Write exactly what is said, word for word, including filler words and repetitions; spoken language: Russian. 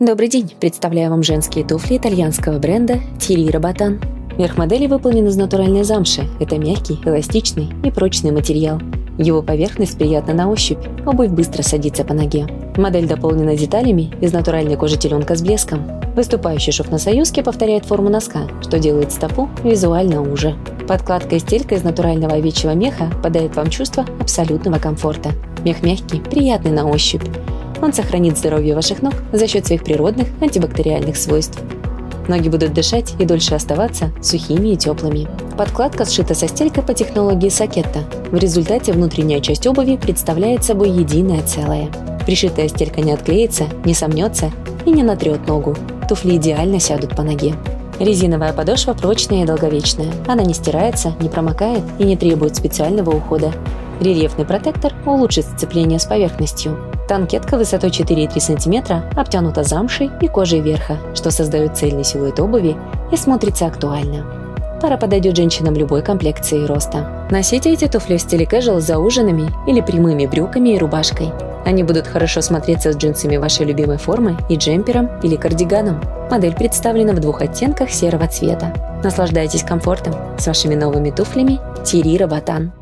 Добрый день! Представляю вам женские туфли итальянского бренда Thierry Robattin. Верх модели выполнен из натуральной замши. Это мягкий, эластичный и прочный материал. Его поверхность приятна на ощупь, обувь быстро садится по ноге. Модель дополнена деталями из натуральной кожи теленка с блеском. Выступающий шов на союзке повторяет форму носка, что делает стопу визуально уже. Подкладка и стелька из натурального овечьего меха подает вам чувство абсолютного комфорта. Мех мягкий, приятный на ощупь. Он сохранит здоровье ваших ног за счет своих природных антибактериальных свойств. Ноги будут дышать и дольше оставаться сухими и теплыми. Подкладка сшита со стелькой по технологии Сакетта. В результате внутренняя часть обуви представляет собой единое целое. Пришитая стелька не отклеится, не сомнется и не натрет ногу. Туфли идеально сядут по ноге. Резиновая подошва прочная и долговечная. Она не стирается, не промокает и не требует специального ухода. Рельефный протектор улучшит сцепление с поверхностью. Танкетка высотой четыре и три сантиметра обтянута замшей и кожей верха, что создает цельный силуэт обуви и смотрится актуально. Пара подойдет женщинам любой комплекции и роста. Носите эти туфли в стиле casual за ужинами или прямыми брюками и рубашкой. Они будут хорошо смотреться с джинсами вашей любимой формы и джемпером или кардиганом. Модель представлена в двух оттенках серого цвета. Наслаждайтесь комфортом с вашими новыми туфлями Thierry Robattin.